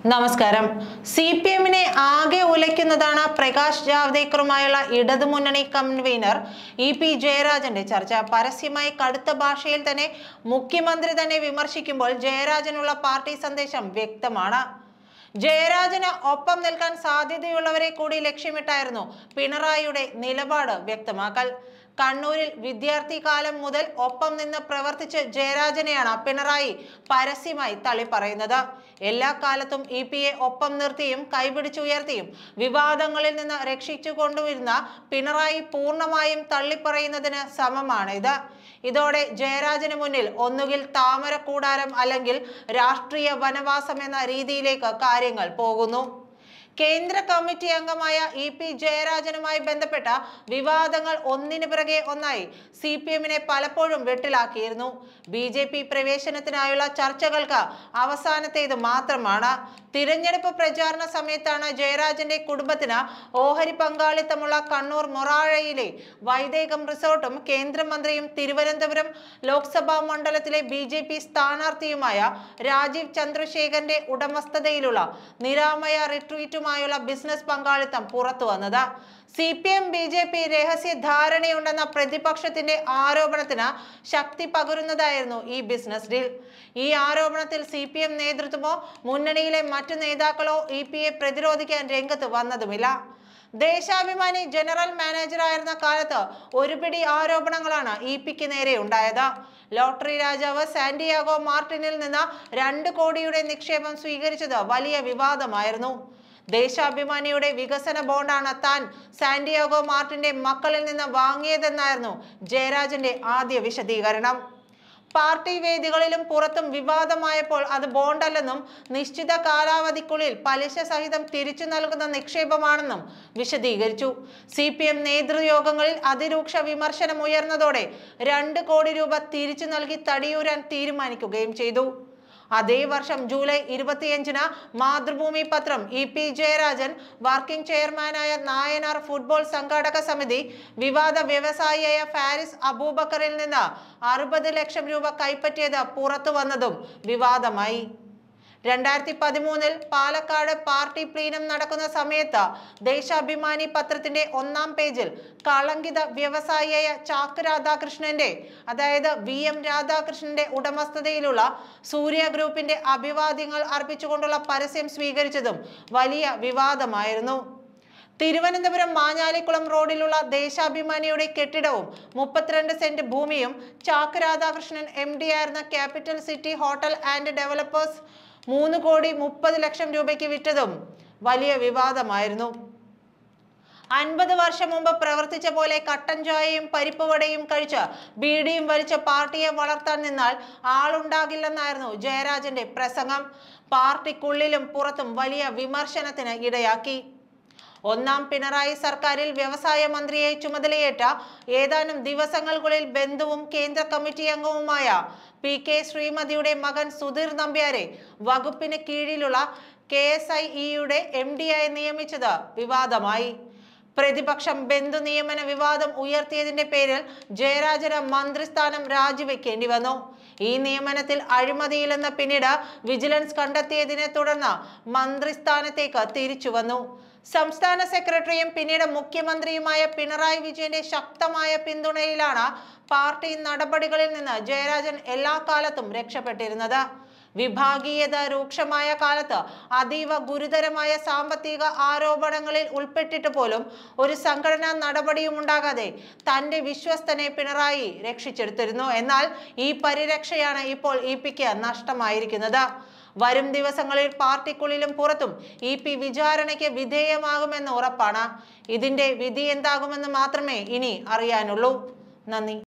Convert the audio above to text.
നമസ്കാരം. CPM-നെ ആകെ ഉലയ്ക്കുന്നതാണ് പ്രകാശ് ജാവ്ദേക്കറുമായുള്ള ഇടതുമുന്നണി കൺവീനർ EP ജയരാജന്റെ ചർച്ച. പരസ്യമായി കടുത്ത ഭാഷയിൽ തന്നെ മുഖ്യമന്ത്രി തന്നെ വിമർശിക്കുമ്പോൾ ജയരാജനുള്ള പാർട്ടി സന്ദേശം വ്യക്തമാണ്. ജയരാജന് ഒപ്പം നിൽക്കാൻ സാധ്യതയുള്ളവരെ കൂടി ലക്ഷ്യമിട്ടായിരുന്നു പിണറായിയുടെ നിലപാട് വ്യക്തമാക്കൽ. കണ്ണൂരിൽ വിദ്യാർത്ഥി കാലം മുതൽ ഒപ്പം നിന്ന് പ്രവർത്തിച്ച് ജയരാജനെയാണ് പിണറായി പരസ്യമായി തള്ളിപ്പറയുന്നത്. എല്ലാ കാലത്തും EP-യെ ഒപ്പം നിർത്തിയും കൈപിടിച്ചുയർത്തിയും വിവാദങ്ങളിൽ നിന്ന് രക്ഷിച്ചു കൊണ്ടുവരുന്ന പിണറായി പൂർണ്ണമായും തള്ളിപ്പറയുന്നതിന് സമമാണ് ഇത്. ഇതോടെ ജയരാജന് മുന്നിൽ ഒന്നുകിൽ താമര കൂടാരം അല്ലെങ്കിൽ രാഷ്ട്രീയ വനവാസം എന്ന രീതിയിലേക്ക് കാര്യങ്ങൾ പോകുന്നു. കേന്ദ്ര കമ്മിറ്റി അംഗമായ EP ജയരാജനുമായി ബന്ധപ്പെട്ട വിവാദങ്ങൾ ഒന്നിനു പിറകെ ഒന്നായി CPM-നെ പലപ്പോഴും വെട്ടിലാക്കിയിരുന്നു. BJP പ്രവേശനത്തിനായുള്ള ചർച്ചകൾക്ക് അവസാനത്തേത് മാത്രമാണ്. തിരഞ്ഞെടുപ്പ് പ്രചാരണ സമയത്താണ് ജയരാജന്റെ കുടുംബത്തിന് ഓഹരി പങ്കാളിത്തമുള്ള കണ്ണൂർ മൊറാഴയിലെ വൈദേകം റിസോർട്ടും കേന്ദ്രമന്ത്രിയും തിരുവനന്തപുരം ലോക്സഭാ മണ്ഡലത്തിലെ BJP സ്ഥാനാർത്ഥിയുമായ രാജീവ് ചന്ദ്രശേഖരന്റെ ഉടമസ്ഥതയിലുള്ള നിരാമയ റിട്രീറ്റുമായുള്ള ബിസിനസ് പങ്കാളിത്തം പുറത്തു വന്നത്. CPM BJP രഹസ്യ ധാരണയുണ്ടെന്ന പ്രതിപക്ഷത്തിന്റെ ആരോപണത്തിന് ശക്തി പകരുന്നതായിരുന്നു ഈ ബിസിനസ് ഡീൽ. ഈ ആരോപണത്തിൽ CPM നേതൃത്വമോ മുന്നണിയിലെ മറ്റു നേതാക്കളോ EP-യെ പ്രതിരോധിക്കാൻ രംഗത്ത് വന്നതുമില്ല. ദേശാഭിമാനി ജനറൽ മാനേജറായിരുന്ന കാലത്ത് ഒരുപിടി ആരോപണങ്ങളാണ് EP-ക്ക് നേരെ ഉണ്ടായത്. ലോട്ടറി രാജാവ് സാന്റിയാഗോ മാർട്ടിനിൽ നിന്ന് 2 കോടിയുടെ നിക്ഷേപം സ്വീകരിച്ചത് വലിയ വിവാദമായിരുന്നു. ദേശാഭിമാനിയുടെ വികസന ബോണ്ടാണ് താൻ സാന്റിയാഗോ മാർട്ടിന്റെ മക്കളിൽ നിന്ന് വാങ്ങിയതെന്നായിരുന്നു ജയരാജന്റെ ആദ്യ വിശദീകരണം. പാർട്ടി വേദികളിലും പുറത്തും വിവാദമായപ്പോൾ അത് ബോണ്ടല്ലെന്നും നിശ്ചിത കാലാവധിക്കുള്ളിൽ പലിശ സഹിതം തിരിച്ചു നൽകുന്ന നിക്ഷേപമാണെന്നും വിശദീകരിച്ചു. CPM നേതൃയോഗങ്ങളിൽ അതിരൂക്ഷ വിമർശനം ഉയർന്നതോടെ 2 കോടി രൂപ തിരിച്ചു നൽകി തടിയൂരാൻ തീരുമാനിക്കുകയും ചെയ്തു. അതേ വർഷം ജൂലൈ 25-ന് മാതൃഭൂമി പത്രം EP ജയരാജൻ വർക്കിംഗ് ചെയർമാനായ നായനാർ ഫുട്ബോൾ സംഘാടക സമിതി വിവാദ വ്യവസായിയായ ഫാരിസ് അബൂബക്കറിൽ നിന്ന് 60 ലക്ഷം രൂപ കൈപ്പറ്റിയത് പുറത്തു വന്നതും വിവാദമായി. 2013-ൽ പാലക്കാട് പാർട്ടി പ്ലീനം നടക്കുന്ന സമയത്ത് ദേശാഭിമാനി പത്രത്തിന്റെ 1-ാം പേജിൽ കളങ്കിത വ്യവസായിയായ ചാക്ക് രാധാകൃഷ്ണന്റെ, അതായത് VM രാധാകൃഷ്ണന്റെ ഉടമസ്ഥതയിലുള്ള സൂര്യ ഗ്രൂപ്പിന്റെ അഭിവാദ്യങ്ങൾ അർപ്പിച്ചുകൊണ്ടുള്ള പരസ്യം സ്വീകരിച്ചതും വലിയ വിവാദമായിരുന്നു. തിരുവനന്തപുരം മാഞ്ഞാലിക്കുളം റോഡിലുള്ള ദേശാഭിമാനിയുടെ കെട്ടിടവും 32 സെന്റ് ഭൂമിയും ചാക്ക് രാധാകൃഷ്ണൻ MD ആയിരുന്ന capital city hotel and developers 3 crore 30 ലക്ഷം രൂപയ്ക്ക് വിറ്റതും വലിയ വിവാദമായിരുന്നു. 50 വർഷം മുമ്പ് പ്രവർത്തിച്ച പോലെ കട്ടൻ ചായയും പരിപ്പ് വടയും കഴിച്ച് ബീഡിയും വലിച്ച് പാർട്ടിയെ വളർത്താൻ നിന്നാൽ ആളുണ്ടാകില്ലെന്നായിരുന്നു ജയരാജന്റെ പ്രസംഗം. പാർട്ടിക്കുള്ളിലും പുറത്തും വലിയ വിമർശനത്തിന് ഇടയാക്കി. 1-ാം പിണറായി സർക്കാരിൽ വ്യവസായ മന്ത്രിയെ ചുമതലയേറ്റ ഏതാനും ദിവസങ്ങൾക്കുള്ളിൽ ബന്ധുവും കേന്ദ്ര കമ്മിറ്റി അംഗവുമായ PK ശ്രീമതിയുടെ മകൻ സുധീർ നമ്പ്യാരെ വകുപ്പിന് കീഴിലുള്ള KSIE-യുടെ MD-ആയി നിയമിച്ചത് വിവാദമായി. പ്രതിപക്ഷം ബന്ധു നിയമന വിവാദം ഉയർത്തിയതിന്റെ പേരിൽ ജയരാജന് മന്ത്രിസ്ഥാനം രാജിവെക്കേണ്ടി വന്നു. ഈ നിയമനത്തിൽ അഴിമതിയില്ലെന്ന് പിന്നീട് വിജിലൻസ് കണ്ടെത്തിയതിനെ തുടർന്ന് മന്ത്രിസ്ഥാനത്തേക്ക് തിരിച്ചു വന്നു. സംസ്ഥാന സെക്രട്ടറിയും പിന്നീട് മുഖ്യമന്ത്രിയുമായ പിണറായി വിജയന്റെ ശക്തമായ പിന്തുണയിലാണ് പാർട്ടി നടപടികളിൽ നിന്ന് ജയരാജൻ എല്ലാ കാലത്തും രക്ഷപ്പെട്ടിരുന്നത്. വിഭാഗീയത രൂക്ഷമായ കാലത്ത് അതീവ ഗുരുതരമായ സാമ്പത്തിക ആരോപണങ്ങളിൽ ഉൾപ്പെട്ടിട്ട് പോലും ഒരു സംഘടനാ നടപടിയും ഉണ്ടാകാതെ തന്റെ വിശ്വസ്തനെ പിണറായി രക്ഷിച്ചെടുത്തിരുന്നു. എന്നാൽ ഈ പരിരക്ഷയാണ് ഇപ്പോൾ EP-ക്ക് നഷ്ടമായിരിക്കുന്നത്. വരും ദിവസങ്ങളിൽ പാർട്ടിക്കുള്ളിലും പുറത്തും EP വിചാരണയ്ക്ക് വിധേയമാകുമെന്ന് ഉറപ്പാണ്. ഇതിന്റെ വിധി എന്താകുമെന്ന് മാത്രമേ ഇനി അറിയാനുള്ളൂ. നന്ദി.